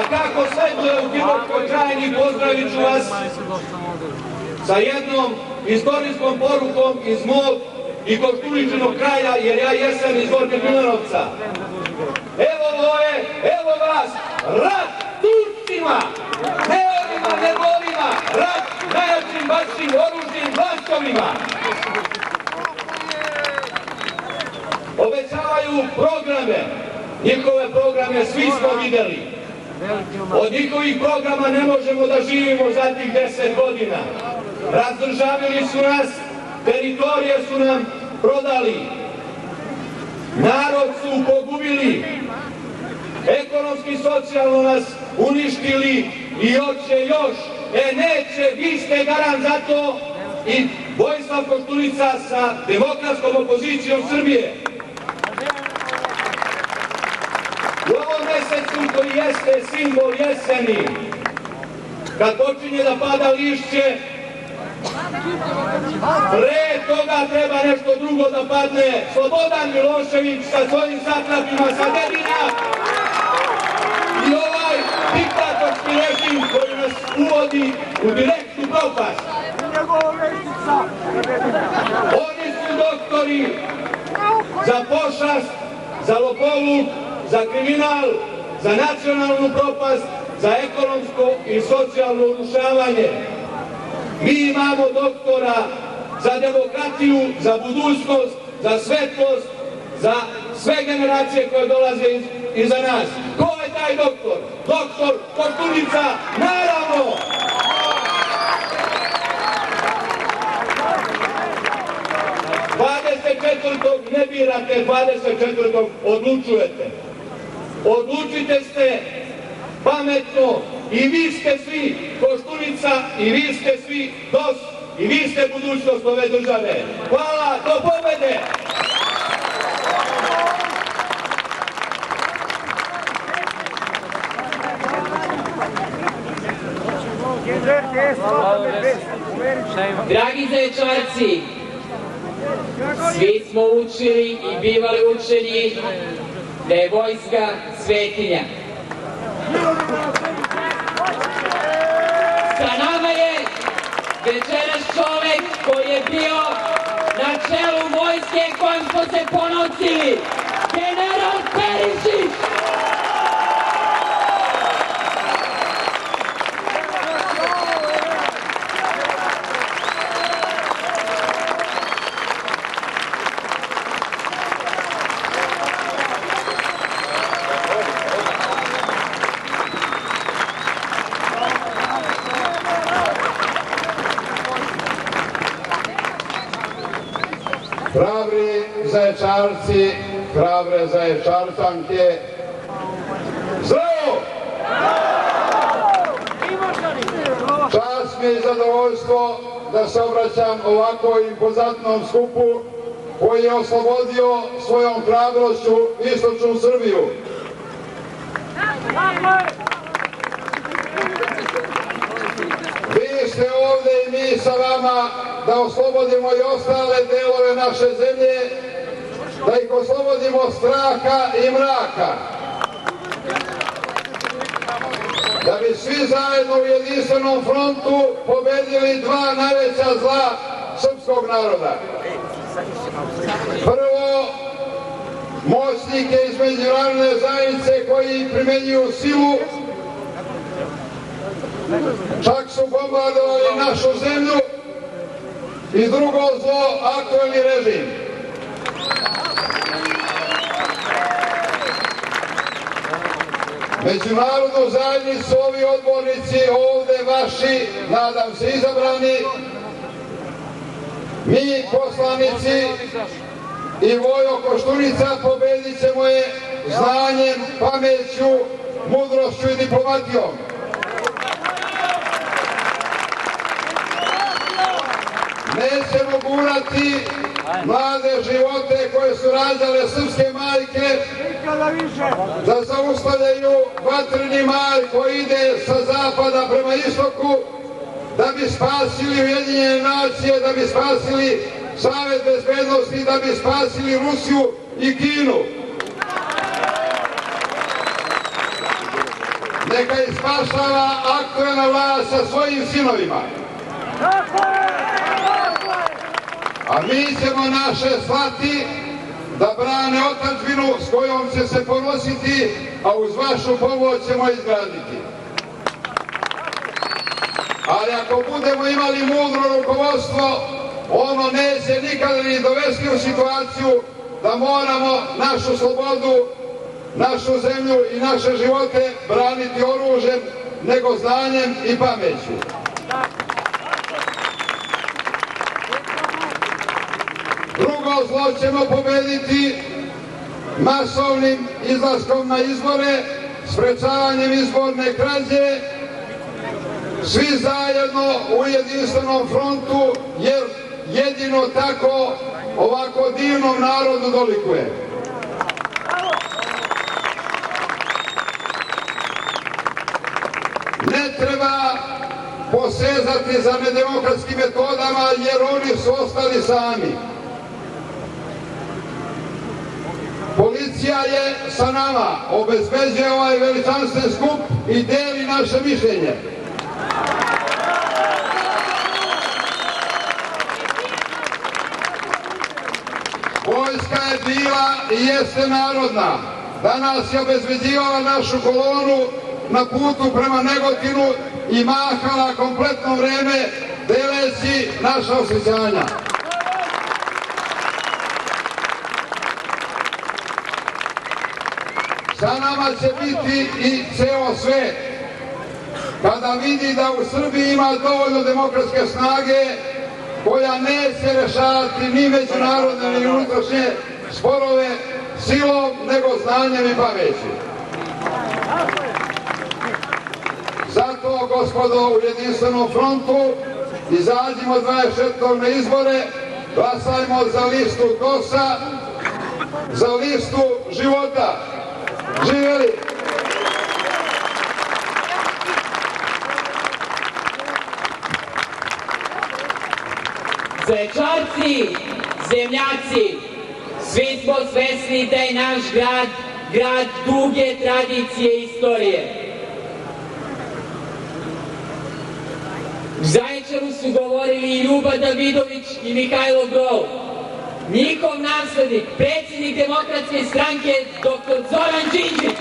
kako sleduje u Pirotskoj krajini, pozdravit ću vas sa jednom istorijskom porukom iz mog i Koštuničinog kraja, jer ja jesam iz Gornjeg Milanovca. Evo Voje, evo vas, rat Turcima, ne ovima, nego ovima, rat najjačim vašim oružnim glasovima. Obećavaju programe, njihove programe svi smo videli. Od njihovih programa ne možemo da živimo za tih 10 godina. Razdržavili su nas, teritorije su nam prodali, narod su pogubili, ekonomski, socijalno nas uništili i hoće još. Neće, vi ste garant za to i Vojislav Koštunica sa demokratskom opozicijom Srbije. U ovom mesecu koji jeste simbol jeseni, kad počinje da pada lišće, pre toga treba nešto drugo da padne. Slobodan Milošević sa svojim satrapima sa Dedinja i ovaj diktatorski režim koji nas uvodi u direktnu propast. Oni su doktori za pošast, za lopovluk, za kriminal, za nacionalnu propast, za ekonomsko i socijalno urušavanje. Mi imamo doktora za demokratiju, za budućnost, za svetlost, za sve generacije koje dolaze iza nas. Ko je taj doktor? Doktor Koštunica, naravno! Ne birate, 24. odlučujete. Odlučite se pametno i vi ste svi Koštunica i vi ste svi DOS i vi ste budućnost ove države. Hvala, do pobede! Dragi Zaječarci, svi smo učili i bivali učeni da je vojska svetinja. Sa nama je večeras čovek koji je bio na čelu vojske kojim smo se ponosili, general Perišić. Hrabri Zaječarci, hrabre Zaječarčanke, zdravo! Čast mi je i zadovoljstvo da se obraćam ovako impozantnom skupu koji je oslobodio svojom hrabrošću istočnu Srbiju. Vi ste ovde i mi sa vama da oslobodimo i ostale delove naše zemlje, da ih oslobodimo straha i mraka, da bi svi zajedno u jedinstvenom frontu pobedili dva najveća zla srpskog naroda. Prvo, moćnike iz međunarodne zajednice koji primenjuju silu, čak su bombardovali našu zemlju, i drugo zlo, aktuelni režim. Međunarodnu zajednicu ovi odbornici ovde vaši, nadam se izabrani, mi poslanici i Vojo Koštunica pobedit ćemo je znanjem, pameću, mudrošću i diplomatijom. Nećemo gurati mlade živote koje su rađale srpske majke da zaustavljaju vatreni mar koji ide sa zapada prema istoku da bi spasili Ujedinjene nacije, da bi spasili Savet bezbednosti, da bi spasili Rusiju i Kinu. neka ih spašava aktuelna vlast sa svojim sinovima. A mi ćemo naše slati da brane otadžbinu s kojom će se ponositi, a uz vašu pomoć ćemo izgraditi. Ali ako budemo imali mudro rukovodstvo, ono neće nikada ni dovesti u situaciju da moramo našu slobodu, našu zemlju i naše živote braniti oružjem, nego znanjem i pameću. Drugo zlo ćemo pobediti masovnim izlaskom na izbore, sprečavanjem izborne krađe, svi zajedno u jedinstvenom frontu, jer jedino tako ovako divnom narodu dolikuje. Ne treba posezati za nedemokratskim metodama, jer oni su ostali sami. Policija je sa nama, obezbeđuje ovaj veličanstven skup i deli naše mišljenje. Vojska je bila i jeste narodna. Danas je obezbeđivala našu kolonu na putu prema Negotinu i mahala kompletno vreme deleći naša osjećanja. Sa nama će biti i ceo svet. Kada vidi da u Srbiji ima dovoljno demokratske snage koja neće rešavati ni međunarodne ni unutrašnje sporove silom, nego znanjem i pameću. Zato, gospodo, u jedinstvenom frontu izađimo 24. na izbore, glasajmo za listu DOS-a, za listu života. Živjeli! Zvečarci, zemljaci, svi smo svesni da je naš grad grad duge tradicije i istorije. U Zaječaru su govorili i Ljuba Davidović i Mihajlo Grol. Njihov naslednik, predsjednik Demokratske stranke, dr. Zoran Đinđić.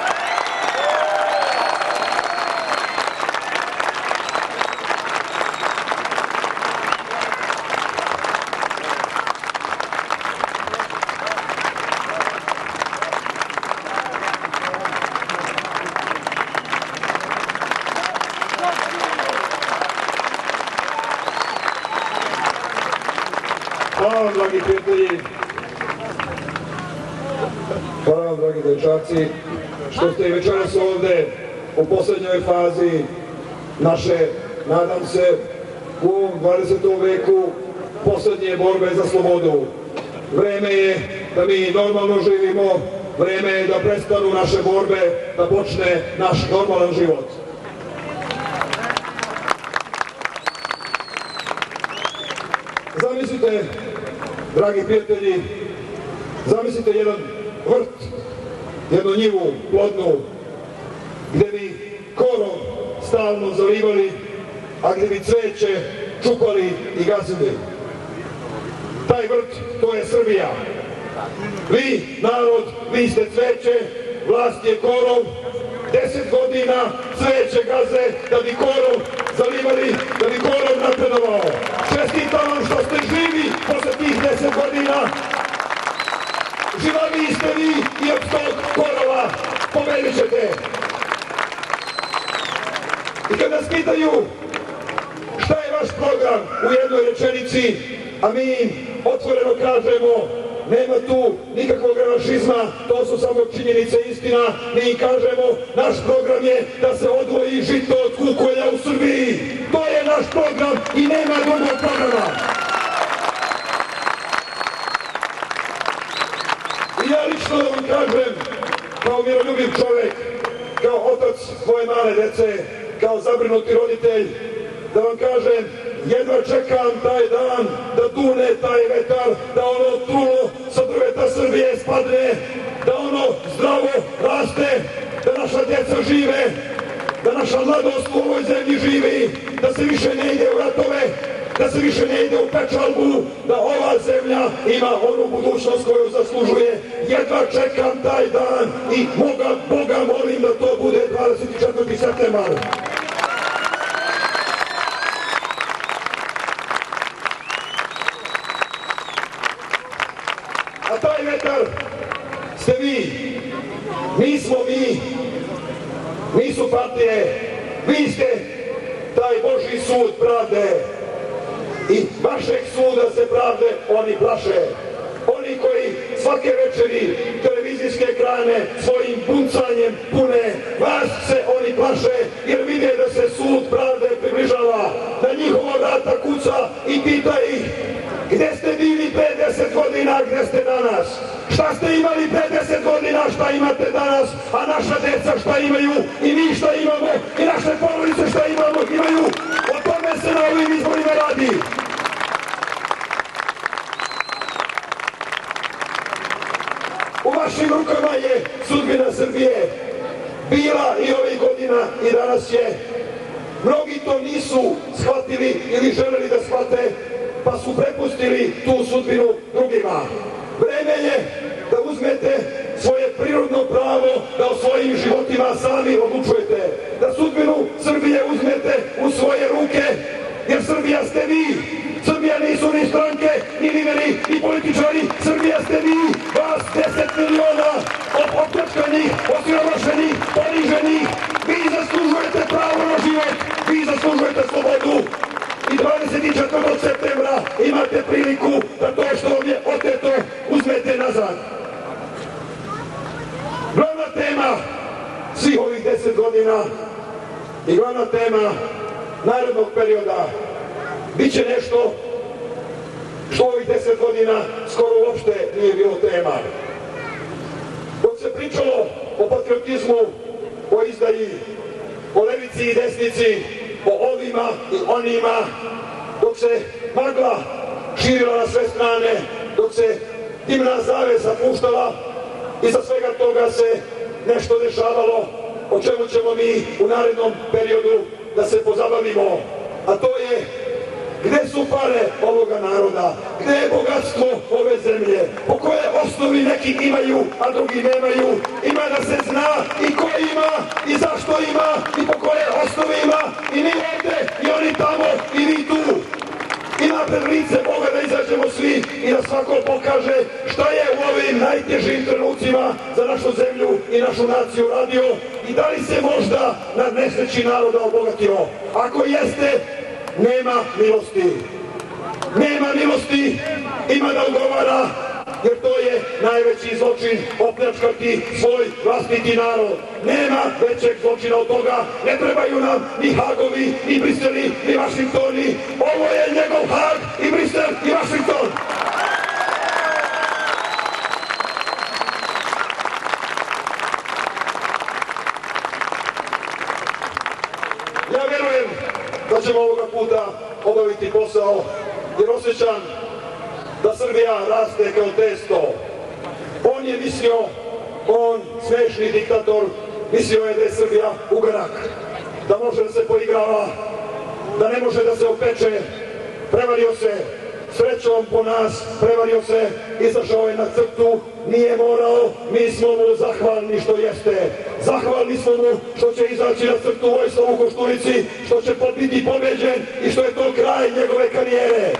Hvala vam, dragi prijatelji, hvala vam, dragi dečaci, što ste i večeras ovde u poslednjoj fazi naše, nadam se, u ovom 20. veku poslednje borbe za slobodu. Vreme je da mi normalno živimo, vreme je da prestanu naše borbe, da počne naš normalan život. Zamislite, dragi prijatelji, zamislite jedan vrt, jednu njivu plodnu, gde bi korov stalno zalivali, a gde bi cveće čupali i gazili. Taj vrt, to je Srbija. Vi, narod, vi ste cveće, vlast je korov, 10 godina cveće gaze da bi korov zalivali, da bi korov napredovao. Čestitam vam što ste živi posle tih 10 godina. Živavi ste vi i od tog korova pobedit ćete. I kad nas pitaju šta je vaš program u jednoj rečenici, a mi im otvoreno kažemo nema tu nikakvog revanšizma, to su samo činjenice i istina, mi im kažemo naš program je da se odvoji žito od kukolja u Srbiji. To je naš program i nema drugog programa. I ja lično da vam kažem, kao miroljubiv čovek, kao otac svoje male dece, kao zabrinuti roditelj, da vam kažem, jedva čekam taj dan da dune taj vetar, da ono trulo sa drveta Srbije spadne, da ono zdravo raste, da naša djeca žive, naša mladost u ovoj zemlji živi, da se više ne ide u ratove, da se više ne ide u pečalbu, da ova zemlja ima onu budućnost koju zaslužuje. Jedva čekam taj dan i Boga molim da to bude 24. septembar. A taj vetar ste vi, nismo mi, nisu partije, vi ste taj Božji sud pravde i vašeg suda se pravde oni plaše. Oni koji svake večeri televizijske ekrane svojim puncanjem pune, vas se oni plaše jer vide da se sud pravde približava, da njihova vrata kuca i pita ih gde ste bili pre 10 godina, gde ste danas? Šta ste imali pre 10 godina, šta imate danas, a naša deca šta imaju i mi šta imamo i naše porodice šta imaju, o tome se na ovim izborima radi. U vašim rukama je sudbina Srbije, bila i ovih godina i danas je. Mnogi to nisu shvatili ili želeli da shvate, pa su prepustili tu sudbinu drugima. Vreme je da uzmete svoje prirodno pravo da o svojim životima sami odlučujete, da sudbinu Srbije uzmete u svoje ruke, jer Srbija ste vi. Srbija nisu ni stranke, ni lideri, ni političari, Srbija ste vi, vas 10 miliona opljačkanih, osiromašenih, poniženih. Vi zaslužujete pravo na život, vi zaslužujete slobodu. I 24. septembra imate priliku da to što vam je oteto uzmete nazad. Glavna tema svih ovih 10 godina i glavna tema narednog perioda biće nešto što ovih 10 godina skoro uopšte nije bilo tema. Dok se pričalo o patriotizmu, o izdaji, o levici i desnici, o ovima i onima, dok se magla širila na sve strane, dok se dimna zavesa puštala, iza svega toga se nešto dešavalo o čemu ćemo mi u narednom periodu da se pozabavimo, a to je gde su pare ovoga naroda, gde je bogatstvo ove zemlje, po koje osnovi neki imaju, a drugi nemaju. Ima da se zna i ko ima i zašto ima i po koje osnovi ima, i mi ovde i oni tamo i vi tu. Ima pred lice Boga da izađemo svi i da svako pokaže šta je u ovim najtežim trenucima za našu zemlju i našu naciju radio i da li se možda na nesreći naroda obogatio. Ako jeste, nema milosti. Nema milosti, ima da odgovara, jer to je najveći zločin, opljačkati svoj vlastiti narod. Nema većeg zločina od toga, ne trebaju nam ni Hagovi, ni Briseli, ni Vašingtoni. Ovo je njegov Hag i Brisel i Vašington. Ja verujem da ćemo ovoga puta obaviti posao, jer osjećam da Srbija raste kao testo. On je mislio, on smešni diktator, mislio je da je Srbija ugarak, da može da se poigrava, da ne može da se opeče. Prevario se, srećom po nas, prevario se, izašao je na crtu, nije morao, mi smo mu zahvalni što jeste. Zahvalni smo mu što će izaći na crtu u Vojislavu Koštunici, što će biti pobeđen i što je to kraj njegove karijere.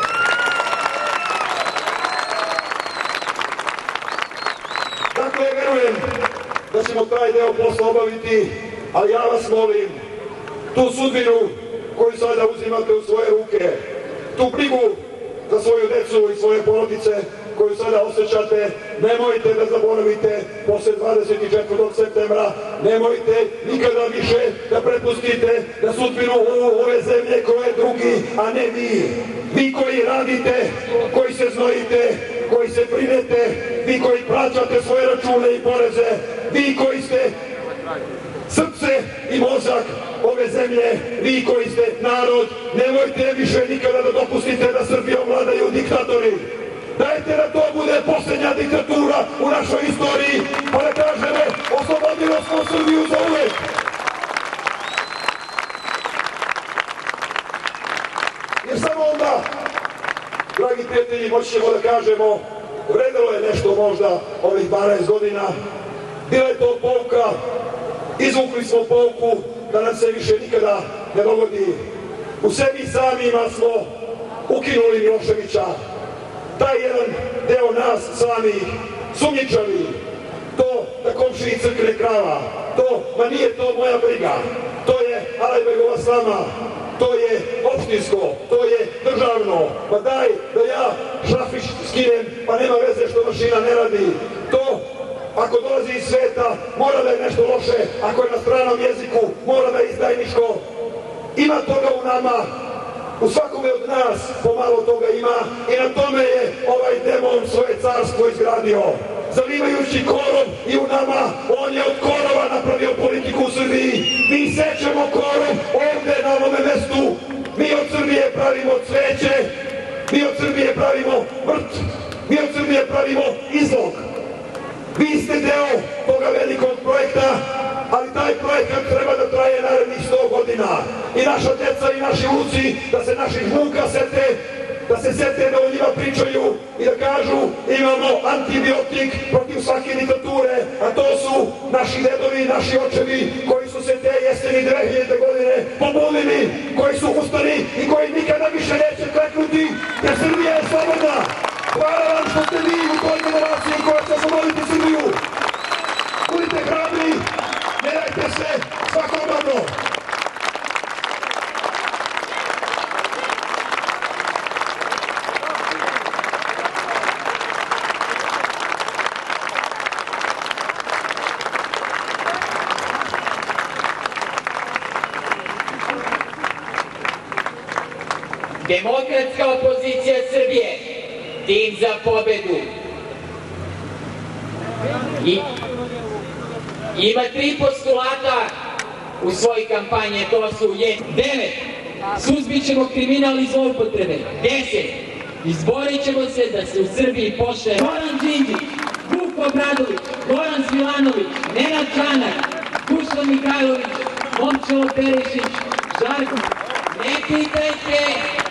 Dakle, verujem da ćemo taj deo posla obaviti, ali ja vas molim, tu sudbinu koju sada uzimate u svoje ruke, tu brigu za svoju decu i svoje porodice koju sada osjećate, nemojte da zaboravite posle 24. septembra, nemojte nikada više da prepustite da sudbinu ove zemlje koje drugi, a ne vi. Vi koji radite, koji se znojite, koji se brinete, vi koji plaćate svoje račune i poreze, vi koji ste srce i mozak ove zemlje, vi koji ste narod, nemojte više nikada da dopustite da Srbijom vladaju diktatori. Dajte da to bude posljednja diktatura u našoj istoriji, pa da kažemo, oslobodili smo Srbiju za uvek. možda ovih 12 godina. Bila je to pouka, izvukli smo pouku da nam se više nikada ne dogodi. U sebi samima smo ukinuli Miloševića. Taj jedan deo nas samih sumnjičavi, to da komšiji crkne krava, to, ma nije to moja briga, to je Alajbegova slama, to je opštinsko, to je državno, pa daj da ja šrafić skinem, pa nema veze što mašina ne radi. To, ako dolazi iz sveta, mora da je nešto loše, ako je na stranom jeziku, mora da je izdajničko. Ima toga u nama, u svakome od nas pomalo toga ima i na tome je ovaj demon svoje carstvo izgradio. Zalivajući korov i u nama, on je od korova napravio politiku u Srbiji. Mi sećemo korov ovde na ovome mestu. Mi od Srbije pravimo cveće, mi od Srbije pravimo vrt, mi od Srbije pravimo izlog. Vi ste deo toga velikog projekta, ali taj projekat treba da traje narednih 100 godina. I naša deca i naši unuci da se naših muka sete, da se sete da o njima pričaju i da kažu imamo antibiotik protiv svake diktature, a to su naši dedovi i naši očevi koji su se te jeseni 2000. godine pobunili, koji su ustali i koji nikada više neće kleknuti, jer Srbija je slobodna. Hvala vam što ste vi u toj generaciji koja će osloboditi Srbiju. Budite hrabri, ne dajte se, svako dobro. Demokratska opozicija Srbije, tim za pobedu. Ima 3 postulata u svojoj kampanji, to su 9. Suzbit ćemo kriminal i zloupotrebe. 10. Izborit ćemo se da se u Srbiji poštuje Zoran Đinđić, Vuk Obradović, Goran Svilanović, Nenad Čanak, Dušan Mihajlović, Momčilo Perišić, Žarko. Ne pitajte